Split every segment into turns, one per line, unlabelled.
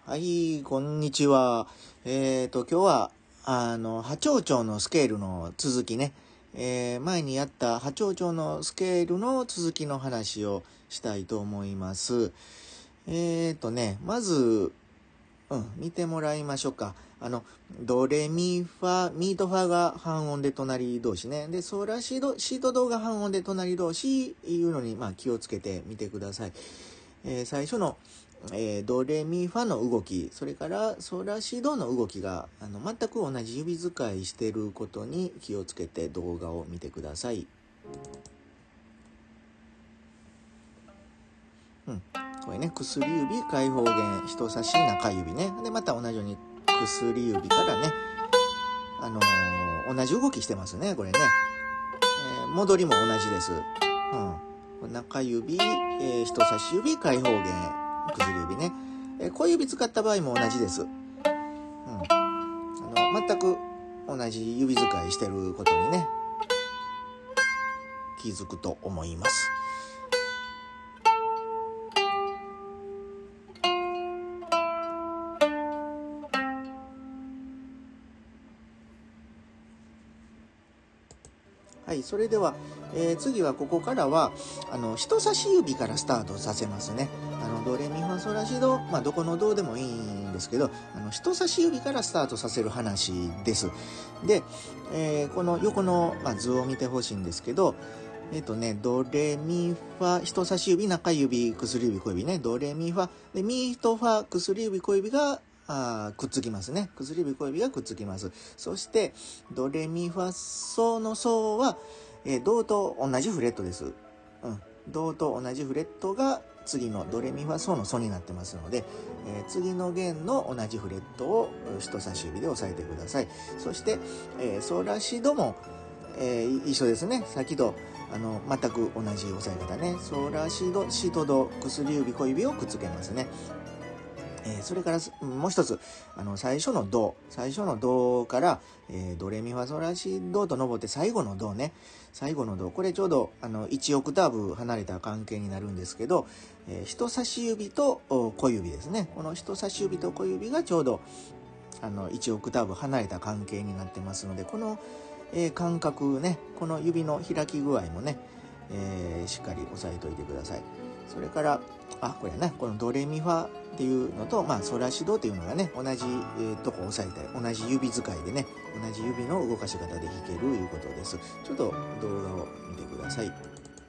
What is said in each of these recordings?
はい、こんにちは。今日は、波長長のスケールの続きね。前にやった波長長のスケールの続きの話をしたいと思います。まず、見てもらいましょうか。ドレミファ、ミとファが半音で隣同士ね。で、ソラシド、シとドが半音で隣同士いうのに、気をつけてみてください。最初の、ドレミファの動き、それからソラシドの動きが全く同じ指使いしていることに気をつけて動画を見てください。これね、薬指、開放弦、人差し、中指ね。で、また同じように薬指からね、同じ動きしてますね、これね。戻りも同じです。中指、人差し指、開放弦、薬指ね。小指使った場合も同じです。全く同じ指使いしてることにね、気づくと思います。はい、それでは、次はここからは人差し指からスタートさせますね。ドレミファソラシド、どこのドでもいいんですけど、人差し指からスタートさせる話です。で、この横の、図を見てほしいんですけど、ドレミファ、人差し指、中指、薬指、小指ね。ドレミファ、で、ミとファ、薬指、小指がくっつきますね。薬指、小指がくっつきます。そして、ドレミファソのソは、ドと同じフレットです。ドと同じフレットが次のドレミファソのソになってますので、次の弦の同じフレットを人差し指で押さえてください。そして、ソラシドも、一緒ですね。先と全く同じ押さえ方ね。ソラシド、シとド、薬指、小指をくっつけますね。それからもう一つ、最初のドから、ドレミファソラシドと登って最後のドね。最後のド。これちょうど、1オクターブ離れた関係になるんですけど、人差し指と小指ですね。この人差し指と小指がちょうど、1オクターブ離れた関係になってますので、この、感覚ね、この指の開き具合もね、しっかり押さえておいてください。それから、これね、このドレミファっていうのと、ソラシドっていうのがね、同じ、とこ押さえて、同じ指使いでね、同じ指の動かし方で弾けるいうことです。ちょっと動画を見てください。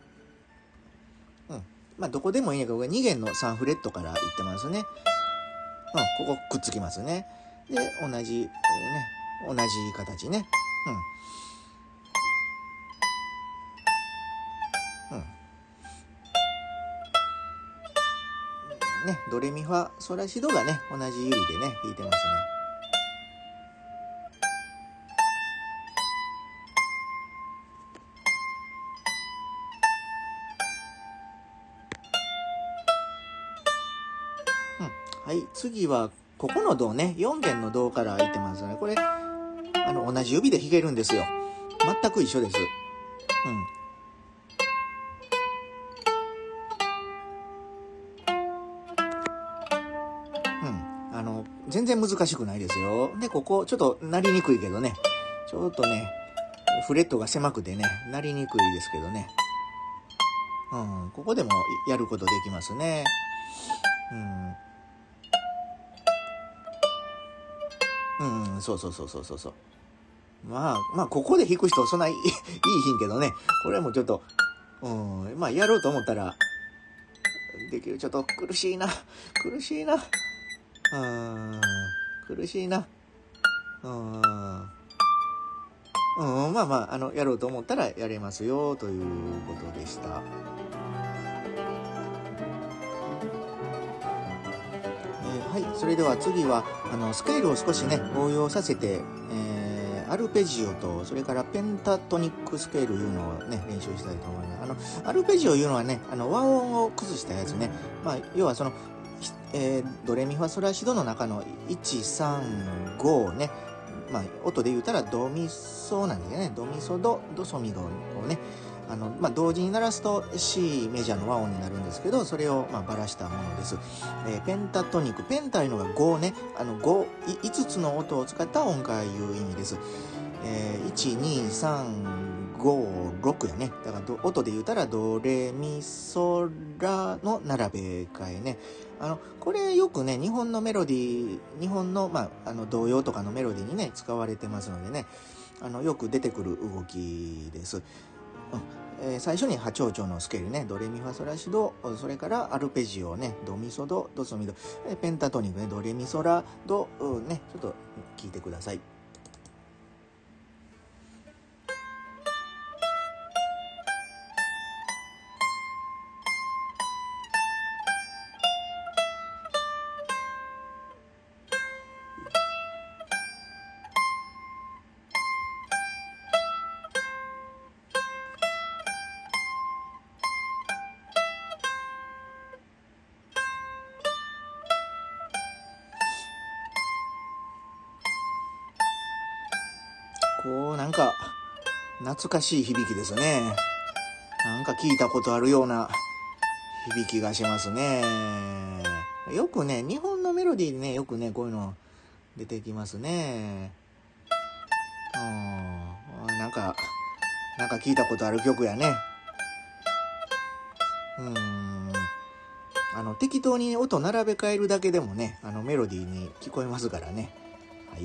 どこでもいいんやけど、2弦の3フレットからいってますね。ここくっつきますね。で、同じ形ね。ドレミファソラシドがね、同じ指でね、弾いてますね。はい、次は、ここのドね、4弦のドから弾いてますね。これ、同じ指で弾けるんですよ。全く一緒です。全然難しくないですよ。で、ここ、ちょっと鳴りにくいけどね。ちょっとね、フレットが狭くてね、鳴りにくいですけどね。ここでもやることできますね。そう。ここで弾く人そんないいひんけどね。これもちょっと、やろうと思ったら、できる。ちょっと苦しいな。苦しいな。やろうと思ったらやれますよ、ということでした。はい、それでは次は、スケールを少しね、応用させて、アルペジオと、それからペンタトニックスケールいうのをね、練習したいと思います。アルペジオいうのはね、和音を崩したやつね。要はドレミファソラシドの中の1、3、5ね、音で言うたらドミソなんですよね。ドミソド、ドソミドをね、 同時に鳴らすと C メジャーの和音になるんですけど、それをばらしたものです。ペンタトニック、ペンタいうのが5ね、5つの音を使った音階いう意味です。1、2、3、5、6やね。だから音で言うたらドレミソラの並べ替えね。これよくね、日本のメロディー、日本の童謡とかのメロディーにね使われてますのでね、よく出てくる動きです。最初に8長調のスケールね、ドレミファソラシド、それからアルペジオね、ドミソド、ドソミド、ペンタトニックね、ドレミソラドね、ちょっと聞いてください。なんか懐かしい響きですね。なんか聞いたことあるような響きがしますね。よくね、日本のメロディーでね、よくね、こういうの出てきますね。なんか聞いたことある曲やね。適当に音並べ替えるだけでもね、メロディーに聞こえますからね。はい。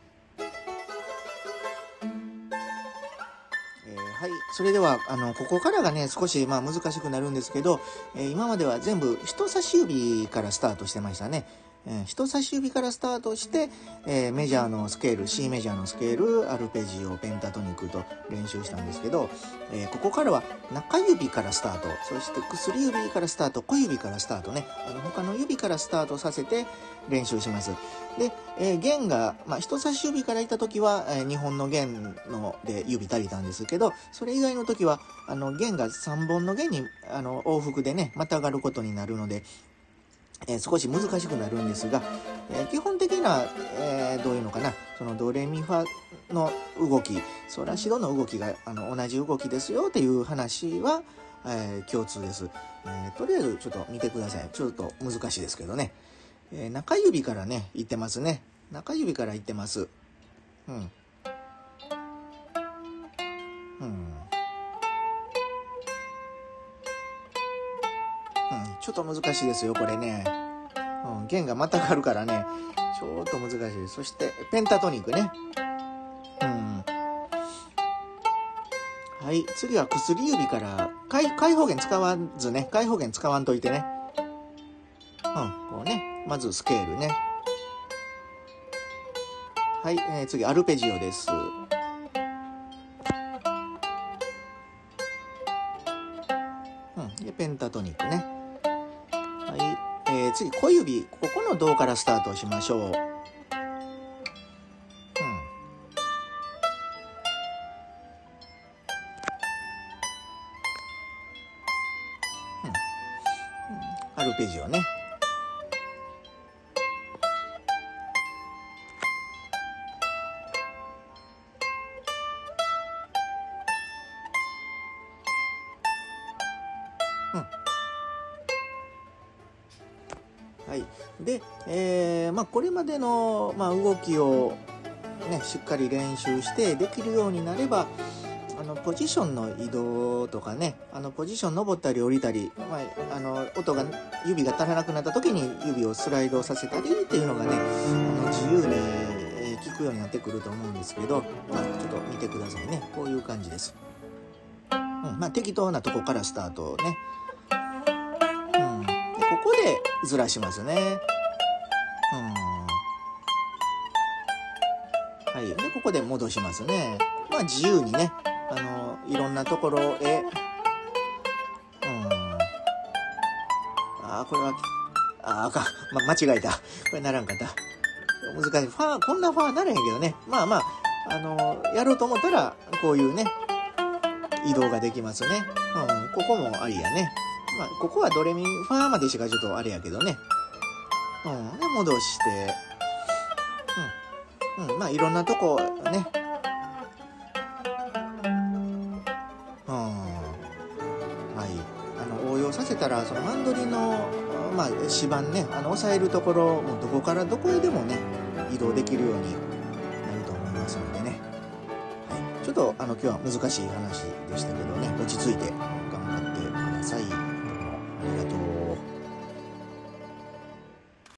はい、それではここからがね少し難しくなるんですけど、今までは全部人差し指からスタートしてましたね。人差し指からスタートして、メジャーのスケール C メジャーのスケールアルペジオペンタトニックと練習したんですけど、ここからは中指からスタート、そして薬指からスタート、小指からスタートね、他の指からスタートさせて練習します。で、弦が、人差し指からいった時は、2本の弦ので指足りたんですけど、それ以外の時は弦が3本の弦に往復でねまたがることになるので、少し難しくなるんですが、基本的な、どういうのかな、そのドレミファの動き、ソラシドの動きが同じ動きですよっていう話は、共通です。とりあえずちょっと見てください。ちょっと難しいですけどね。中指からねいってますね。中指からいってます。ちょっと難しいですよこれね。弦がまたがるからねちょっと難しいです。そしてペンタトニックね。はい、次は薬指から開放弦使わずね、開放弦使わんといてね。こうね、まずスケールね。はい、次アルペジオです。でペンタトニックね。はい、次小指、ここの胴からスタートしましょう。アルペジオね。はい、で、これまでの、動きを、ね、しっかり練習してできるようになればポジションの移動とかね、ポジション登ったり降りたり、音が指が足らなくなった時に指をスライドさせたりっていうのがね自由に効くようになってくると思うんですけど、ちょっと見てくださいね。こういう感じです。適当なとこからスタートね。でここでずらしますね。はい、でここで戻しますね。自由にねいろんなところへこれはあかん、間違えた。これならんかった。難しい。こんなファーならへんけどね。やろうと思ったらこういうね移動ができますね。ここもありやね。ここはドレミファーまでしかちょっとあれやけどね。で戻して、いろんなとこね。 からそのマンドリンの、指板ね押さえるところもどこからどこへでもね移動できるようになると思いますのでね、はい、ちょっと今日は難しい話でしたけどね、落ち着いて